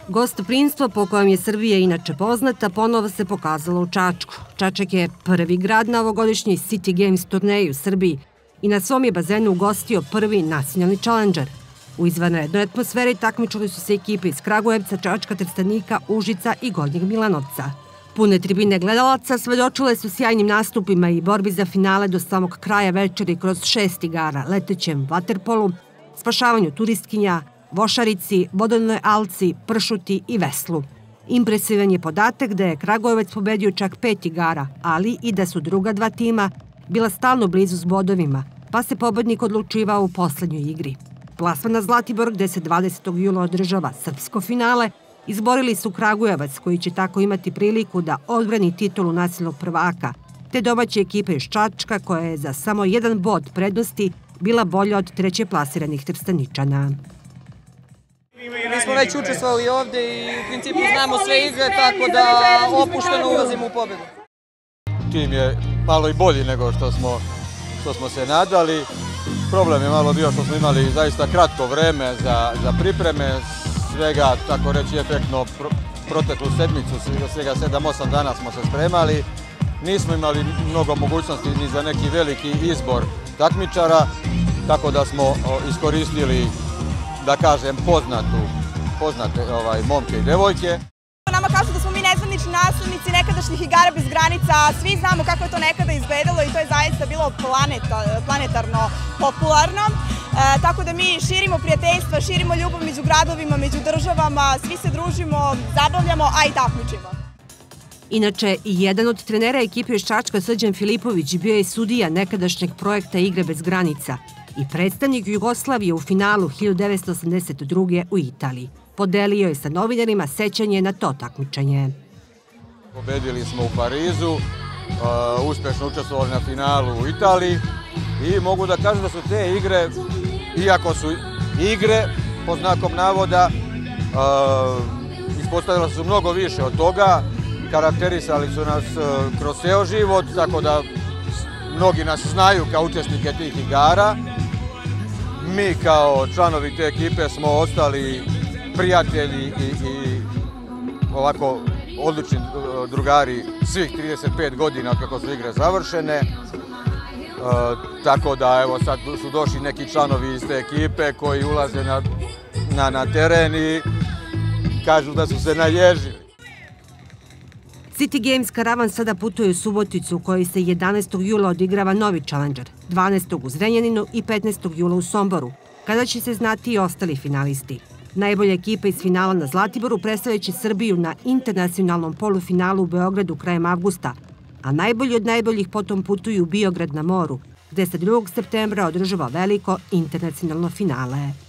Gostoprimstvo po kojem je Srbija inače poznata ponovo se pokazalo u Čačku. Čačak je prvi grad na ovogodišnjoj City Games turneji u Srbiji i na svom je bazenu ugostio prvi nacionalni challenger. U izvanrednoj atmosferi takmičili su se ekipe iz Kragujevca, Čačka, Trstenika, Užica i Gornjeg Milanovca. Pune tribine gledalaca svedočile su sjajnim nastupima i borbi za finale do samog kraja večeri kroz 6 igara, letećem vaterpolu, spašavanju turistkinja, vošarici, vodenoj alci, pršuti i veslu. Impresivan je podatak da je Kragujevac pobedio čak 5 igara, ali i da su druga dva tima bila stalno blizu s bodovima, pa se pobednik odlučivao u poslednjoj igri. Plasman na Zlatibor, gde se 20. jula održava srpsko finale, izborili su Kragujevac, koji će tako imati priliku da odbrani titulu nacionalnog prvaka, te domaće ekipe iz Čačka, koja je za samo jedan bod prednosti bila bolja od treće plasiranih Trsteničana. Mi smo već učestvovali ovde i u principu znamo sve igre, tako da opušteno ulazimo u pobedu. Tim je malo i bolji nego što smo se nadali. Problem je malo bio što smo imali zaista kratko vreme za pripreme, svega, tako reći, efektno proteklu sedmicu, svega 7-8 dana smo se spremali. Nismo imali mnogo mogućnosti ni za neki veliki izbor takmičara, tako da smo iskoristili, da kažem, poznate momke i devojke. Nama kažu da smo mi nezvanični naslednici nekadašnjih igara bez granica, a svi znamo kako je to nekada izgledalo i to je zaista bilo planetarno popularno. Tako da mi širimo prijateljstva, širimo ljubav među gradovima, među državama, svi se družimo, zabavljamo, a i takmičimo. Inače, jedan od trenera ekipe iz Čačka, Srđan Filipović, bio je sudija nekadašnjeg projekta Igre bez granica i predstavnik Jugoslavije u finalu 1982. u Italiji. Podelio je sa novinarima sećanje na to takmičenje. Pobedili smo u Parizu, uspešno učestvovali na finalu u Italiji i mogu da kažem da su te igre, iako su igre, po znakom navoda, ispostavilo su mnogo više od toga, karakterisali su nas kroz ceo život, tako da mnogi nas znaju kao učesnike tih igara. Mi kao članovi te ekipe smo ostali prijatelji i ovako odlični drugari svih 35 godina kako su igre završene. Tako da evo sad su došli neki članovi iz te ekipe koji ulaze na teren i kažu da su se naježili. City Games karavan sada putuje u Suboticu, u kojoj se 11. jula odigrava novi challenger, 12. u Zrenjaninu i 15. jula u Somboru, kada će se znati i ostali finalisti. Najbolja ekipa iz finala na Zlatiboru predstavljaće Srbiju na internacionalnom polufinalu u Beogradu krajem avgusta, a najbolji od najboljih potom putuju u Biograd na moru, gde se 2. septembra održava veliko internacionalno finale.